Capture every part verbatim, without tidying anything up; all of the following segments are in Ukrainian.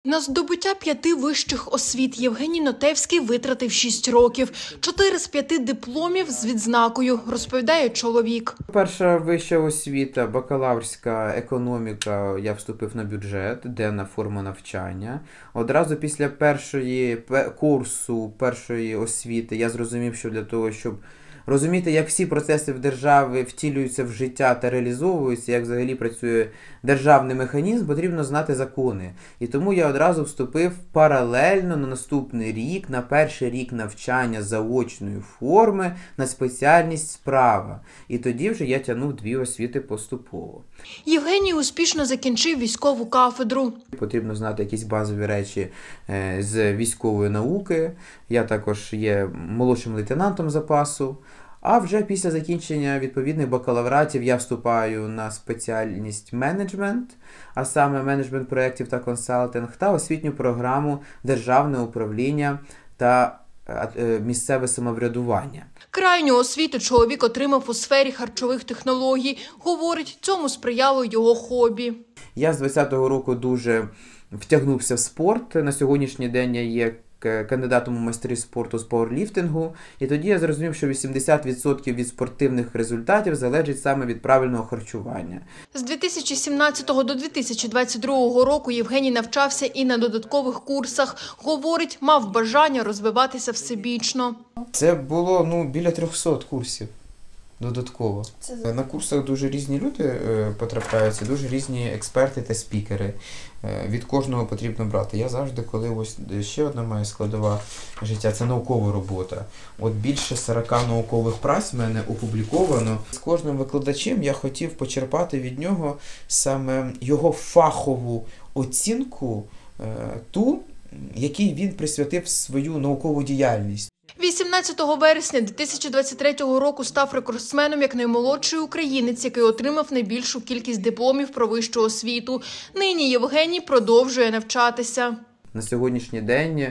На здобуття п'яти вищих освіт Євгеній Нотевський витратив шість років. Чотири з п'яти дипломів з відзнакою, розповідає чоловік. Перша вища освіта, бакалаврська економіка, я вступив на бюджет, денна форма навчання. Одразу після першої курсу, першої освіти я зрозумів, що для того, щоб розуміти, як всі процеси в державі втілюються в життя та реалізовуються, як взагалі працює державний механізм, потрібно знати закони. І тому я одразу вступив паралельно на наступний рік, на перший рік навчання заочної форми на спеціальність справа. І тоді вже я тягнув дві освіти поступово. Євгеній успішно закінчив військову кафедру. Потрібно знати якісь базові речі з військової науки. Я також є молодшим лейтенантом запасу. А вже після закінчення відповідних бакалавратів я вступаю на спеціальність менеджмент, а саме менеджмент проєктів та консалтинг, та освітню програму державне управління та місцеве самоврядування. Крайню освіту чоловік отримав у сфері харчових технологій. Говорить, цьому сприяло його хобі. Я з двадцятого року дуже втягнувся в спорт. На сьогоднішній день я є кандидатом у майстри спорту з пауерліфтингу. І тоді я зрозумів, що вісімдесят відсотків від спортивних результатів залежить саме від правильного харчування. З дві тисячі сімнадцятого до дві тисячі двадцять другого року Євгеній навчався і на додаткових курсах. Говорить, мав бажання розвиватися всебічно. Це було ну, біля трьохсот курсів. Додатково. Це... На курсах дуже різні люди е, потрапляються, дуже різні експерти та спікери. Е, від кожного потрібно брати. Я завжди, коли ось ще одна моя складова життя, це наукова робота. От більше сорока наукових праць в мене опубліковано. З кожним викладачем я хотів почерпати від нього саме його фахову оцінку, е, ту, якій він присвятив свою наукову діяльність. вісімнадцятого вересня дві тисячі двадцять третього року став рекордсменом як наймолодший українець, який отримав найбільшу кількість дипломів про вищу освіту. Нині Євгеній продовжує навчатися. На сьогоднішній день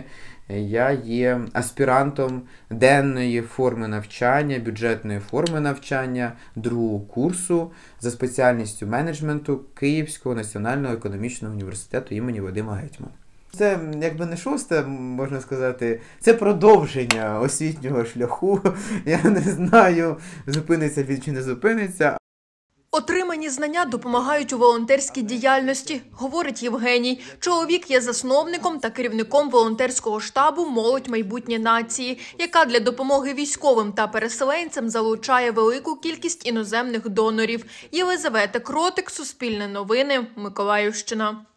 я є аспірантом денної форми навчання, бюджетної форми навчання другого курсу за спеціальністю менеджменту Київського національного економічного університету імені Вадима Гетьмана. Це, якби не шосте, можна сказати, це продовження освітнього шляху. Я не знаю, зупиниться він чи не зупиниться. Отримані знання допомагають у волонтерській діяльності, говорить Євгеній. Чоловік є засновником та керівником волонтерського штабу «Молодь майбутнє нації», яка для допомоги військовим та переселенцям залучає велику кількість іноземних донорів. Єлизавета Кротик, Суспільне новини, Миколаївщина.